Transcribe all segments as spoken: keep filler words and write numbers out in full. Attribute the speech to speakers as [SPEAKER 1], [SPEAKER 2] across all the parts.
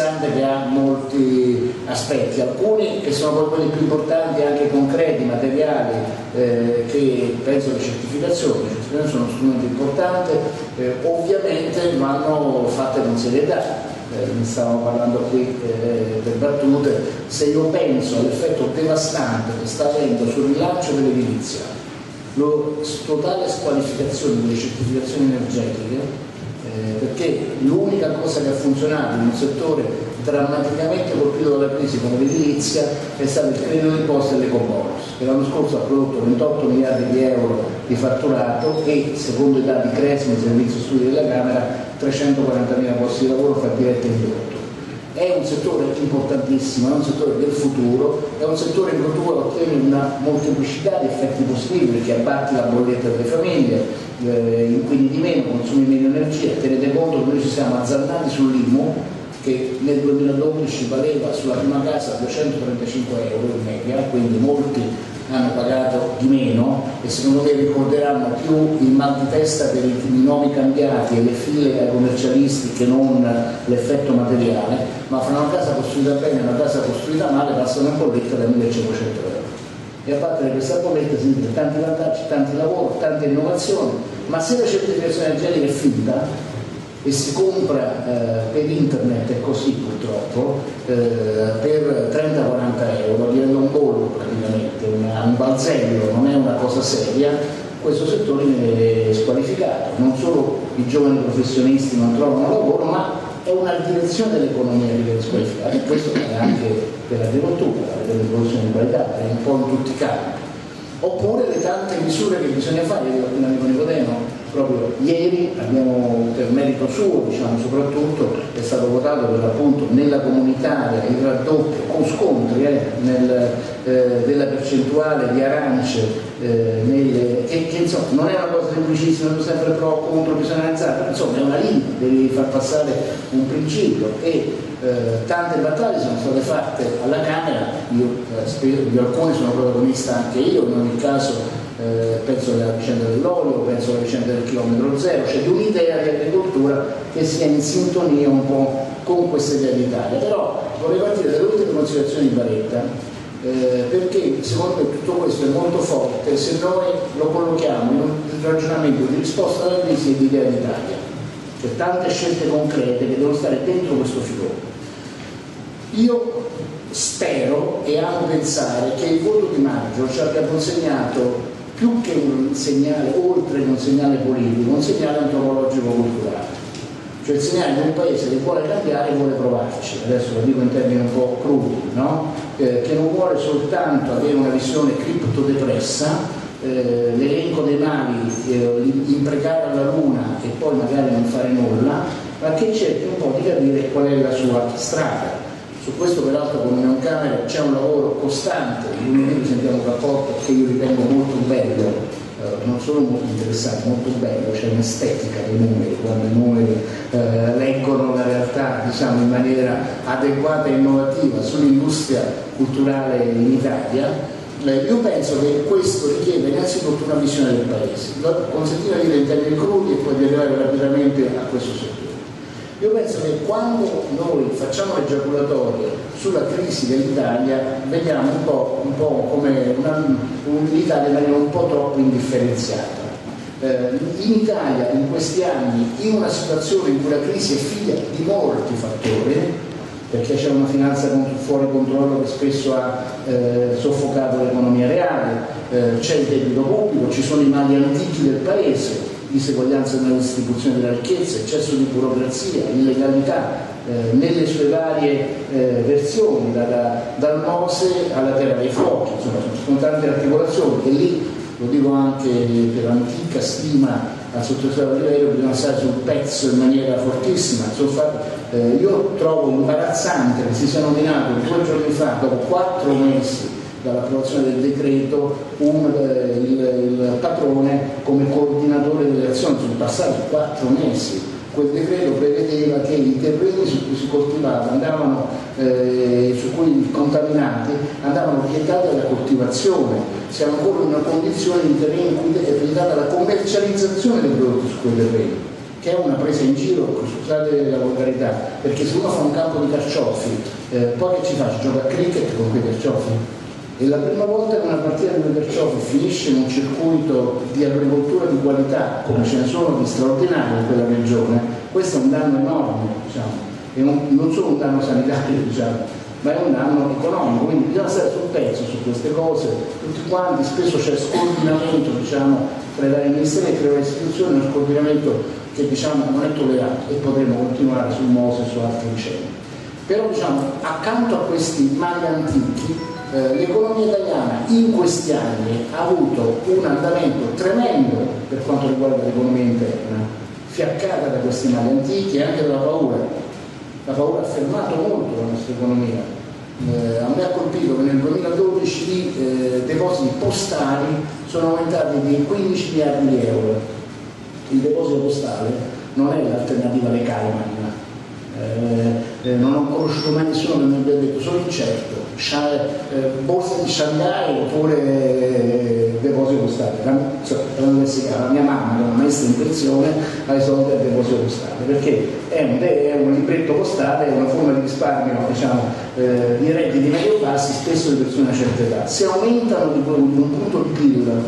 [SPEAKER 1] interessante che ha molti aspetti, alcuni che sono proprio quelli più importanti, anche concreti, materiali, eh, che penso alle certificazioni. Le certificazioni sono uno strumento importante, eh, ovviamente vanno fatte con serietà. Eh, ne stavamo parlando qui eh, per battute. Se io penso all'effetto devastante che sta avendo sul rilancio dell'edilizia, la totale squalificazione delle certificazioni energetiche, eh, perché l'unica cosa che ha funzionato in un settore drammaticamente colpito dalla crisi come l'edilizia è stato il credito d'imposta e l'ecobonus, che l'anno scorso ha prodotto ventotto miliardi di euro di fatturato e, secondo i dati Cresmi, Servizio Studi della Camera, trecentoquarantamila posti di lavoro fra diretto e indotto. È un settore importantissimo, è un settore del futuro, è un settore in cui tu ottieni una molteplicità di effetti positivi, perché abbatti la bolletta delle famiglie, eh, inquini di meno, consumi meno energia. Tenete conto che noi ci siamo azzardati sull'I M U, che nel duemiladodici valeva sulla prima casa duecentotrentacinque euro in media, quindi molti hanno pagato di meno e secondo me ricorderanno più il mal di testa per i nomi cambiati e le file ai commercialisti che non l'effetto materiale, ma fra una casa costruita bene e una casa costruita male passa una bolletta da millecinquecento euro. E a battere questa bolletta significa tanti vantaggi, tanti lavori, tante innovazioni, ma se la certificazione energetica è finta e si compra eh, per internet, è così purtroppo, eh, per trenta quaranta euro, diventa un bollo praticamente, una, un balzello, non è una cosa seria, questo settore viene squalificato. Non solo i giovani professionisti non trovano lavoro, ma è una direzione dell'economia che viene squalificata, e questo è anche per l'agricoltura, per le produzioni di qualità, è un po' in tutti i campi. Oppure le tante misure che bisogna fare. Io con l'amico Nicodemo proprio ieri abbiamo, per merito suo diciamo soprattutto, è stato votato per l'appunto nella comunitaria il raddoppio con scontri eh, nel, eh, della percentuale di arance, eh, nelle, che, che insomma non è una cosa semplicissima, sono sempre pro o contro, bisogna analizzare, però insomma è una linea, devi far passare un principio e Eh, tante battaglie sono state fatte alla Camera. Io, eh, spero, di alcune sono protagonista anche io, in ogni caso eh, penso alla vicenda dell'olio, penso alla vicenda del chilometro zero, c'è di un'idea di agricoltura che sia in sintonia un po' con questa idea d'Italia. Però vorrei partire dalle ultime considerazioni di Baretta, eh, perché secondo me tutto questo è molto forte se noi lo collochiamo in un ragionamento di risposta alla crisi e di idea d'Italia. C'è tante scelte concrete che devono stare dentro questo filone. Io spero e amo pensare che il voto di maggio ci abbia consegnato più che un segnale, oltre che un segnale politico, un segnale antropologico-culturale. Cioè il segnale di un paese che vuole cambiare e vuole provarci, adesso lo dico in termini un po' crudi, no? eh, che non vuole soltanto avere una visione criptodepressa, Eh, l'elenco dei mali, eh, imprecare alla luna e poi magari non fare nulla, ma che cerchi un po' di capire qual è la sua strada. Su questo peraltro con Union Camera c'è un lavoro costante, di lunedì sentiamo un rapporto che io ritengo molto bello, eh, non solo molto interessante, molto bello, c'è un'estetica dei numeri, quando i numeri eh, leggono la realtà diciamo in maniera adeguata e innovativa sull'industria culturale in Italia. Io penso che questo richiede innanzitutto una visione del paese, consentire di dire in termini crudi e poi di arrivare rapidamente a questo settore. Io penso che quando noi facciamo l'egiaculatorio sulla crisi dell'Italia vediamo un po', un po' come una, un, l'Italia in maniera un po' troppo indifferenziata. Eh, in Italia in questi anni, in una situazione in cui la crisi è figlia di molti fattori, perché c'è una finanza fuori controllo che spesso ha eh, soffocato l'economia reale, eh, c'è il debito pubblico, ci sono i mali antichi del paese, diseguaglianza nella distribuzione della ricchezza, eccesso di burocrazia, illegalità eh, nelle sue varie eh, versioni, da, da, dal Mose alla terra dei fuochi, insomma sono tante articolazioni e lì, lo dico anche per l'antica stima al sottosegretario Oliverio, bisogna stare sul pezzo in maniera fortissima. Eh, io trovo imbarazzante che si sia nominato due giorni fa, dopo quattro mesi dall'approvazione del decreto, un, eh, il, il Patrone come coordinatore delle azioni. Sono passati quattro mesi. Quel decreto prevedeva che i terreni su cui si coltivava andavano, eh, su cui contaminati andavano vietati alla coltivazione. Siamo ancora in una condizione di terreni in cui è vietata la commercializzazione dei prodotti su quei terreni, che è una presa in giro, scusate la volgarità, perché se uno fa un campo di carciofi, eh, poi che ci fa? Ci gioca a cricket con quei carciofi? E la prima volta che una partita di quei carciofi finisce in un circuito di agricoltura di qualità, come ce ne sono di straordinario in quella regione, questo è un danno enorme, diciamo, e un, non solo un danno sanitario, diciamo, ma è un danno economico, quindi bisogna stare sul pezzo su queste cose, tutti quanti, spesso c'è scordinamento, diciamo, tra i vari ministeri e tra le istituzioni, uno scordinamento che, diciamo, non è tollerato, e potremo continuare sul Mose e su altre vicende. Però, diciamo, accanto a questi mali antichi, eh, l'economia italiana in questi anni ha avuto un andamento tremendo per quanto riguarda l'economia interna, fiaccata da questi mali antichi e anche dalla paura. La paura ha fermato molto la nostra economia. Eh, a me ha colpito che nel duemiladodici i eh, depositi postali sono aumentati di quindici miliardi di euro. Il deposito postale non è l'alternativa alle Cayman. Eh, eh, non ho conosciuto mai nessuno che mi abbia detto sono incerto, eh, borsa di Shanghai oppure eh, deposito postale. La, cioè, l'università, la mia mamma, che è una maestra in pensione, ha risolto il deposito postale perché è un, è un libretto postale, è una forma di risparmio, diciamo, eh, di redditi medio-bassi, spesso di persone a una certa età. Se aumentano di, di un punto di P I L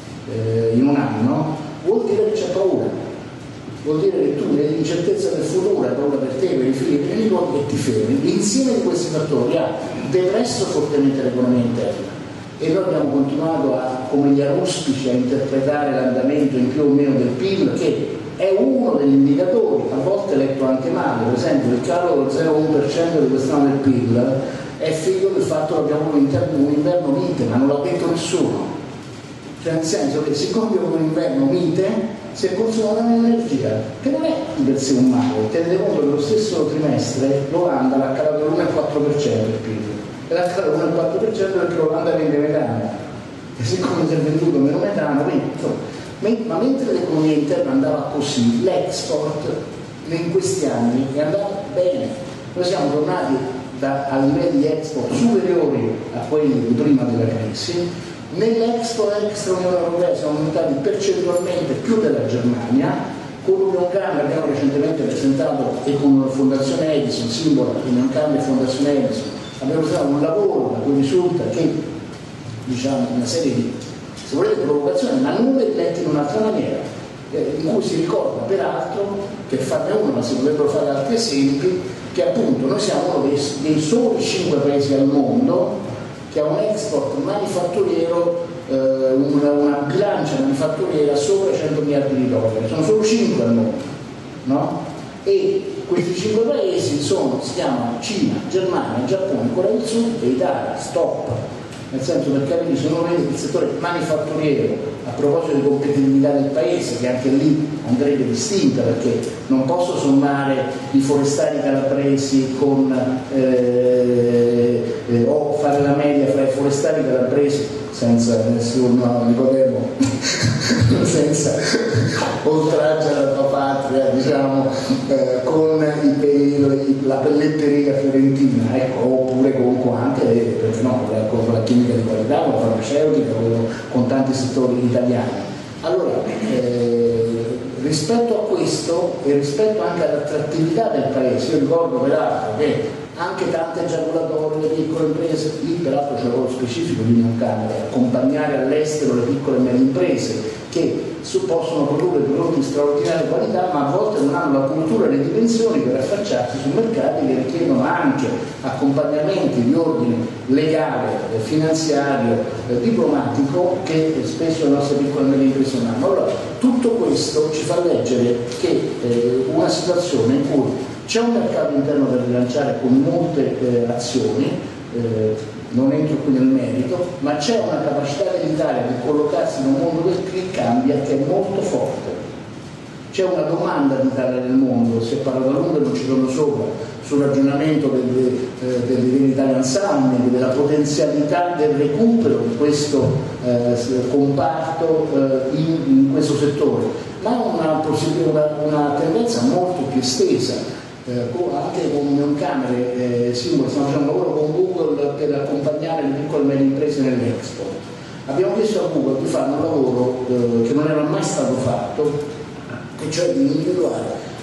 [SPEAKER 1] eh, in un anno, vuol dire che c'è paura. Vuol dire che tu hai l'incertezza del futuro, hai paura per te, per i figli, per i nipoti e ti fermi. L'insieme di questi fattori ha depresso fortemente l'economia interna e noi abbiamo continuato a, come gli aruspici, a interpretare l'andamento in più o meno del P I L, che è uno degli indicatori, a volte letto anche male. Per esempio il calo del zero virgola uno per cento di quest'anno del P I L è figlio del fatto che abbiamo avuto un inverno mite, ma non l'ha detto nessuno. Cioè, nel senso che siccome abbiamo un inverno mite si è consumata un'energia che non è di per sé un male. Tenete conto che lo stesso trimestre l'Olanda l'ha calato l'uno virgola quattro per cento il P I L e l'ha calato l'uno virgola quattro per cento perché l'Olanda vende metano e siccome si è venduto meno metano, quindi insomma, ma mentre l'economia interna andava così, l'export in questi anni è andato bene. Noi siamo tornati da, a livelli di export superiori a quelli di prima della crisi. Nell'Expo extra Unione Europea siamo aumentati percentualmente più della Germania, con Unioncamere che abbiamo recentemente presentato e con la Fondazione Edison, simbolo Unioncamere e Fondazione Edison, abbiamo presentato un lavoro da cui risulta che, diciamo, una serie di, se volete, provocazioni, ma non le letti in un'altra maniera, eh, in cui si ricorda peraltro, per farne uno, ma si potrebbero fare altri esempi, che appunto noi siamo uno dei, dei soli cinque paesi al mondo che ha un export manifatturiero, eh, una, una bilancia manifatturiera sopra cento miliardi di dollari. Sono solo cinque al mondo, no? E questi cinque paesi sono, si chiamano Cina, Germania, Giappone, Corea del Sud e Italia. Stop. Nel senso, per capire, se uno vede il settore manifatturiero, a proposito di competitività del paese, che anche lì andrebbe distinta, perché non posso sommare i forestali calabresi con eh, eh, o fare la media fra i forestali calabresi senza nessun Nicodemo senza oltraggio alla tua patria, diciamo, eh, con i, la pelletteria fiorentina, ecco, oppure con anche, perché no, con la chimica di qualità, con la farmaceutica, con tanti settori italiani. Allora, eh, rispetto a questo e rispetto anche all'attrattività del paese, io ricordo peraltro che anche tante giaculatorie, le piccole imprese, lì peraltro c'è un ruolo specifico di Unioncamere, accompagnare all'estero le piccole e medie imprese che possono produrre prodotti di straordinaria qualità, ma a volte non hanno la cultura e le dimensioni per affacciarsi su mercati che richiedono anche accompagnamenti di ordine legale, finanziario, eh, diplomatico, che spesso le nostre piccole e medie imprese non hanno. Allora, tutto questo ci fa leggere che eh, una situazione in cui c'è un mercato interno da rilanciare con molte eh, azioni, eh, non entro qui nel merito, ma c'è una capacità dell'Italia di collocarsi in un mondo che cambia, che è molto forte. C'è una domanda d'Italia nel mondo, si è parlato a lungo e non ci torno sopra, sul ragionamento dell'Italian Summit, della potenzialità del recupero di questo eh, comparto eh, in, in questo settore, ma è una, una, una tendenza molto più estesa. Eh, anche con Unioncamere, eh, Simbolo, stiamo facendo un lavoro con Google per accompagnare le piccole e medie imprese nell'Expo. Abbiamo chiesto a Google di fare un lavoro eh, che non era mai stato fatto, e cioè di individuare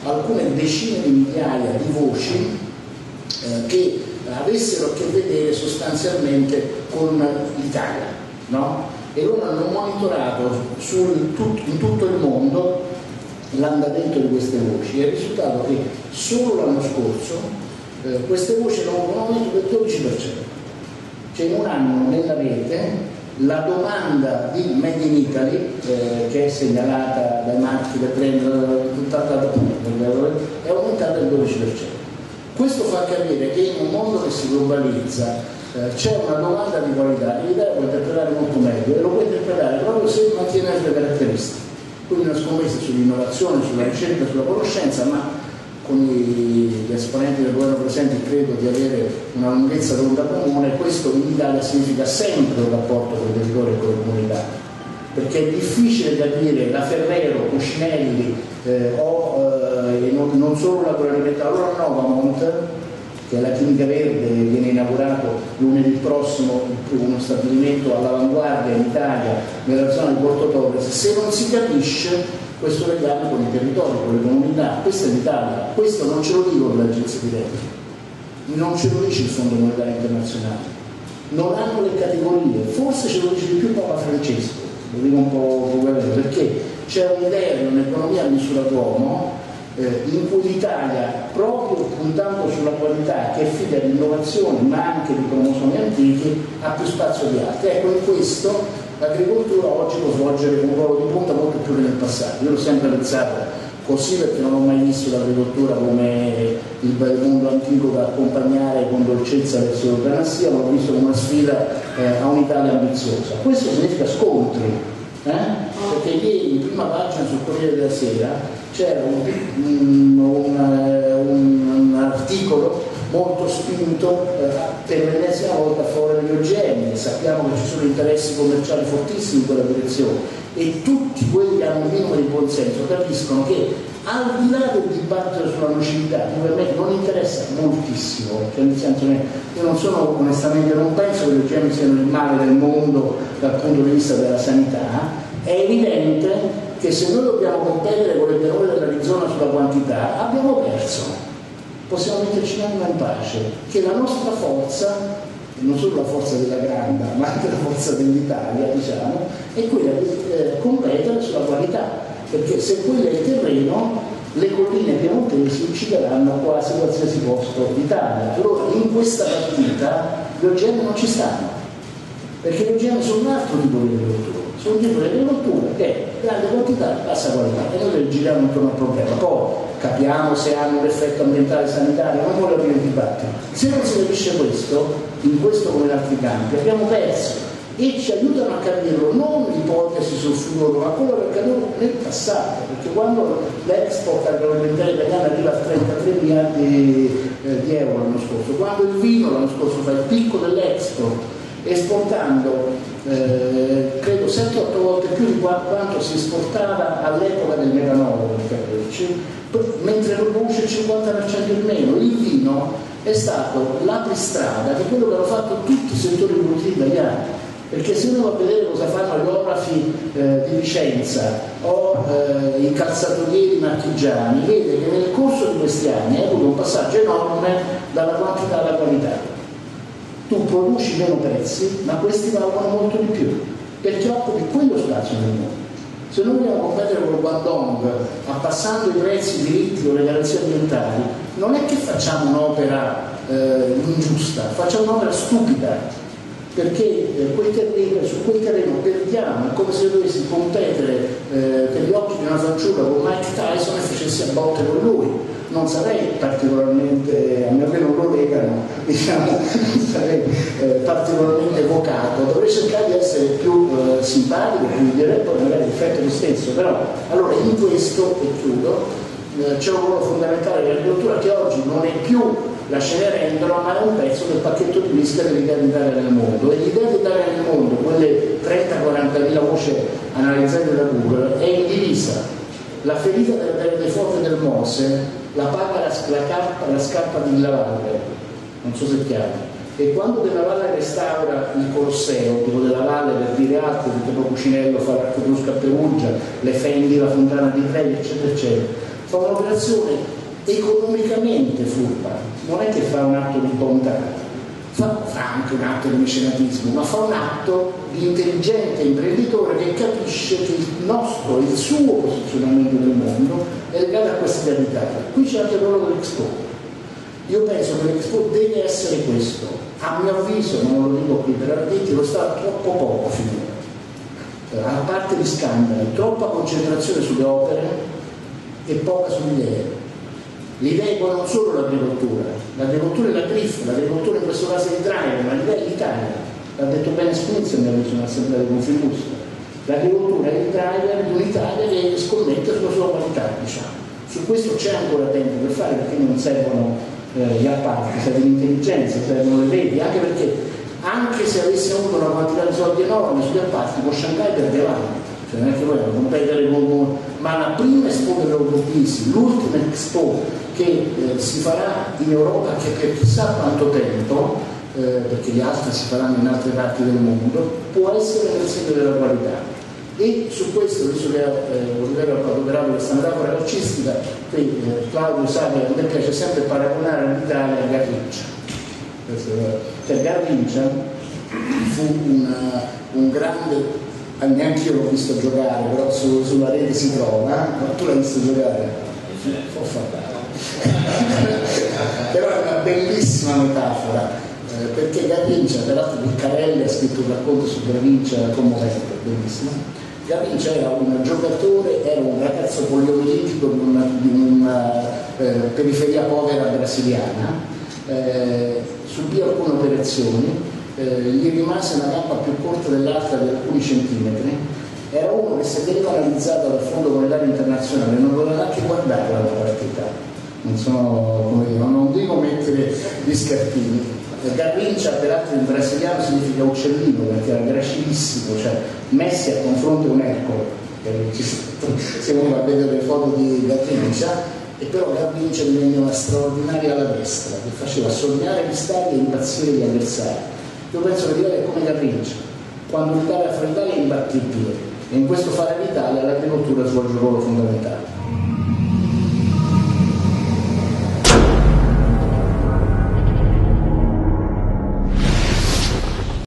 [SPEAKER 1] alcune decine di migliaia di voci eh, che avessero a che vedere sostanzialmente con l'Italia, no? E loro hanno monitorato sul, tut, in tutto il mondo l'andamento di queste voci e il risultato è che solo l'anno scorso eh, queste voci hanno avuto un aumento del dodici per cento. Cioè in un anno nella rete la domanda di Made in Italy, eh, che è segnalata dai marchi del brand è aumentata del dodici per cento. Questo fa capire che in un mondo che si globalizza eh, c'è una domanda di qualità che l'Italia può interpretare molto meglio e lo può interpretare proprio se mantiene le sue caratteristiche. Quindi una scommessa sull'innovazione, sulla ricerca, sulla conoscenza, ma con gli esponenti del governo presenti credo di avere una lunghezza d'onda comune. Questo in Italia significa sempre un rapporto con il territorio e con le comunità, perché è difficile capire la Ferrero, Cucinelli eh, o eh, non, non solo l'agroalimentare, allora Novamont, che è la chimica verde, viene inaugurato lunedì prossimo uno stabilimento all'avanguardia in Italia nella zona di Porto Torres. Se non si capisce questo legame con i territori, con le comunità, questa è l'Italia, questo non ce lo dicono le agenzie di rating, non ce lo dice il Fondo Monetario Internazionale, non hanno le categorie, forse ce lo dice di più Papa Francesco, lo dico un po' perché c'è un'idea di un'economia a misura d'uomo eh, in cui l'Italia, proprio puntando sulla qualità che è figlia di innovazione ma anche di cromosomi antichi, ha più spazio di altri. Ecco, in questo l'agricoltura oggi può svolgere un ruolo di punta molto più che nel passato. Io l'ho sempre pensato così perché non ho mai visto l'agricoltura come il bel mondo antico da accompagnare con dolcezza verso l'eutanassia, ma l'ho visto come una sfida eh, a un'Italia ambiziosa. Questo significa scontri, eh? Perché ieri in prima pagina sul Corriere della Sera c'era un, un, un, un, un articolo molto spinto eh, per l'ennesima volta a favore degli O G M. Sappiamo che ci sono interessi commerciali fortissimi in quella direzione e tutti quelli che hanno un minimo di buonsenso capiscono che al di là del dibattito sulla nocività, che per me non interessa moltissimo, cioè nel senso che io non sono, onestamente non penso che gli O G M siano il male del mondo dal punto di vista della sanità, è evidente che se noi dobbiamo competere con le pianure dell'Arizona sulla quantità abbiamo perso. Possiamo metterci l'anima in pace, che la nostra forza, non solo la forza della Granda, ma anche la forza dell'Italia, diciamo, è quella di eh, competere sulla qualità, perché se quello è il terreno, le colline piemontesi uccideranno quasi qualsiasi posto d'Italia. Allora in questa partita gli O G M non ci stanno, perché gli O G M sono un altro tipo di agricoltura, sono un tipo di agricoltura che è grande quantità, bassa qualità, e noi giriamo intorno al problema. Poi capiamo se hanno un effetto ambientale sanitario, non voglio aprire il dibattito. Se non si capisce questo, in questo come in altri campi, abbiamo perso, e ci aiutano a capirlo non l'ipotesi sul futuro, ma quello che è accaduto nel passato, perché quando l'export agroalimentare italiano arriva a trentatré miliardi eh, di euro l'anno scorso, quando il vino l'anno scorso fa il picco dell'export, esportando eh, credo sette otto volte più di quanto si esportava all'epoca del metanolo, per capirci, mentre lo produce il cinquanta per cento in meno. Il vino è stato l'apristrada di quello che hanno fatto tutti i settori produttivi italiani, perché se uno va a vedere cosa fanno gli orafi eh, di Vicenza o eh, i calzatorieri marchigiani, vede che nel corso di questi anni è avuto un passaggio enorme dalla quantità alla qualità. Tu produci meno pezzi, ma questi valgono molto di più, perché occupi quello spazio nel mondo. Se noi vogliamo competere con il Guangdong abbassando i prezzi, i diritti o le garanzie ambientali, non è che facciamo un'opera eh, ingiusta, facciamo un'opera stupida, perché eh, quel terreno, su quel terreno perdiamo, è come se dovessi competere eh, per gli occhi di una fanciulla con Mike Tyson e facessi a botte con lui. Non sarei particolarmente, a meno che non lo legano, diciamo, sarei eh, particolarmente evocato, dovrei cercare di essere più eh, simpatico, più diretto, magari l'effetto lo stesso, però allora in questo, e chiudo, eh, c'è un ruolo fondamentale dell'agricoltura che oggi non è più la Cenerentola, ma è un pezzo del pacchetto di visita dell'idea di Italia nel mondo, e l'idea di Italia nel mondo, quelle trenta quaranta mila voci analizzate da Google, è indivisa. La ferita della terra dei forti del Mose la paga la, la, carpa, la scarpa di Della Valle, non so se è chiaro, e quando Della Valle restaura il Colosseo, tipo Della Valle per dire altro, tipo Cucinello fa l'Arco Brusco a Perugia, le Fendi, la Fontana di Trevi, eccetera eccetera, fa un'operazione economicamente furba, non è che fa un atto di bontà, fa, fa anche un atto di mecenatismo, ma fa un atto di intelligente imprenditore che capisce che il nostro, il suo posizionamento nel mondo è legato a questa realtà. Qui c'è anche il ruolo dell'Expo. Io penso che l'Expo deve essere questo, a mio avviso, ma non lo dico qui per arredetti, lo sta troppo poco finora, a parte gli scandali, troppa concentrazione sulle opere e poca sulle idee. Le idee poi non solo l'agricoltura, l'agricoltura è la griffa, l'agricoltura in questo caso è l'Italia, ma l'idea è l'Italia, l'ha detto bene Spinizia nella visione assemblea di Confindustria. L'agricoltura è l'Italia di un'Italia che scommette sulla sua qualità, diciamo. Su questo c'è ancora tempo per fare, perché non servono Eh, gli appalti, serve l'intelligenza, servono le reti, anche perché anche se avesse avuto una quantità di soldi enorme sugli appalti con Shanghai perdevamo, cioè non è che vogliamo competere con, ma la prima Expo dell'Eurocrisi, l'ultima Expo che eh, si farà in Europa, che per chissà quanto tempo, eh, perché le altre si faranno in altre parti del mondo, può essere nel segno della qualità. E su questo, visto che eh, Olivero ha adoperato questa metafora calcistica, qui eh, Claudio sa che a me piace sempre paragonare l'Italia a Garrincha. Cioè Garrincha fu una, un grande, neanche io l'ho visto giocare, però su, sulla rete si trova, ma tu l'hai visto giocare? Ho fatto. Però è una bellissima metafora, eh, perché Garrincha, tra l'altro Piccarelli ha scritto un racconto su Garrincha commovente, bellissimo. Garrincha era un giocatore, era un ragazzo poliomielitico di una, di una eh, periferia povera brasiliana, eh, subì alcune operazioni, eh, gli rimase una gamba più corta dell'altra di alcuni centimetri, era uno che se veniva analizzato dal Fondo Monetario Internazionale non voleva neanche guardare la partita, non sono, come dire, non dico mettere gli scarpini. Garrincha peraltro in brasiliano significa uccellino, perché era gracilissimo, cioè Messi a confronto con Ercole, se uno va a vedere le foto di Garrincha, e però Garrincha divenne una straordinaria alla destra che faceva sognare gli stadi e impazzire gli avversari. Io penso che l'Italia è come Garrincha, quando l'Italia fa l'Italia è imbattibile, e in questo fare l'Italia l'agricoltura svolge un ruolo fondamentale.